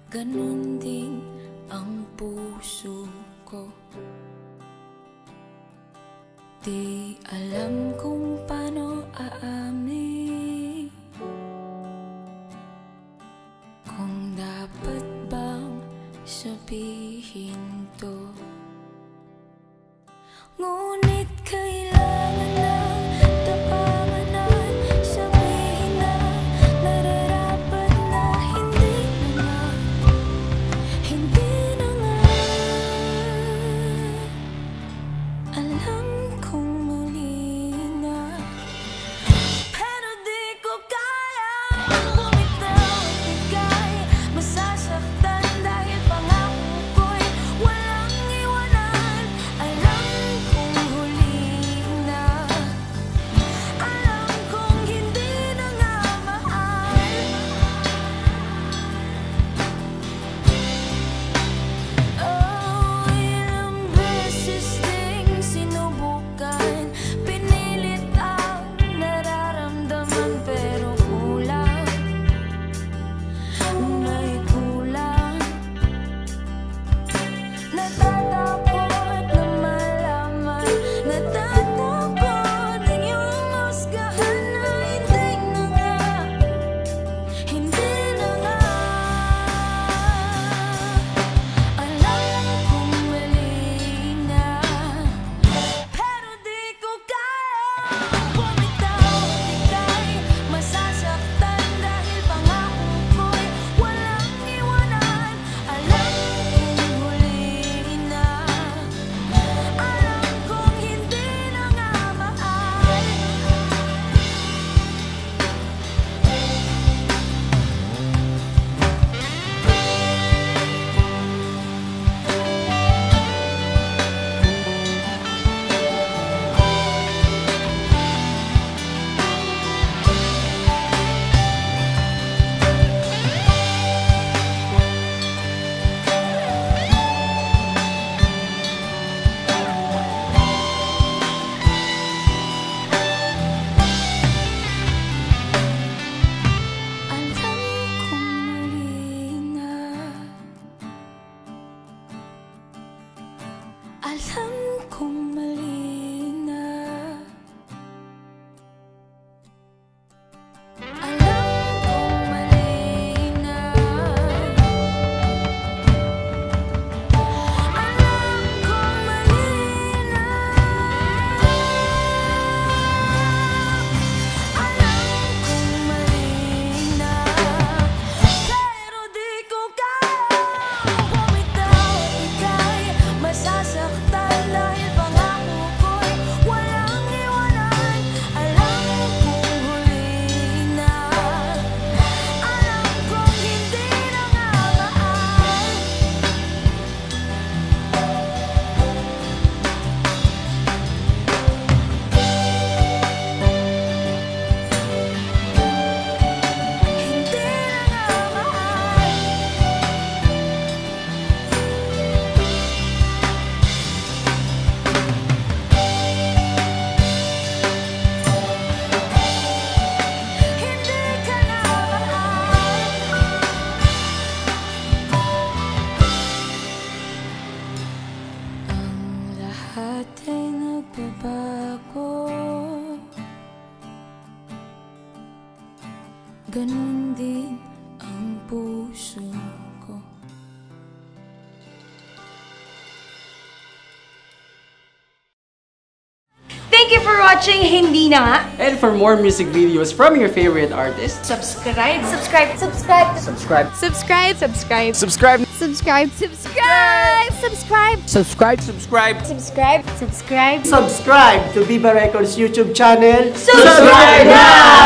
Ganun din ang puso ko. Di alam kung paano aamin, kung dapat bang sabihin to. Ngunit kailangan ng tapanganan, sabihin na nararapat na hindi na nga, hindi na nga. Alam kong mali na, pero di ko kaya bumitaw at bigay. Masasaktan dahil pangako ko'y walang iwanan. Alam kong huli na, alam kong hindi na nga mahal. Oh, ilang beses ding sinubukan, pinilit ang nararamdaman, pero kulang, may kulang. Natatakot na malaman, natatakot ang iyong husgahan na hindi na nga, hindi na nga. Alam kong mali na, pero di ko kaya bumitaw at bigay. Masasaktan dahil pangako ko'y walang iwanan. Alam kong huli na, alam kong hindi na nga mahal. Alam kong mali na, alam kong mali na, alam kong mali na, alam kong mali na, pero di ko kaya bumitaw at bigay. Masasaktan dahil pangako ko'y walang iwanan. Alam kong huli na, alam kong hindi na nga mahal. Hindi na nga mahal. Hindi ka na mahal. Ang lahat ay nagbabago, ganun din ang puso ko. Thank you for watching Hindi Na Nga. And for more music videos from your favorite artists, Subscribe, subscribe, subscribe, subscribe, subscribe, subscribe, subscribe, subscribe, subscribe, subscribe, subscribe, subscribe, subscribe, subscribe. Subscribe to Viva Records YouTube channel. Subscribe now!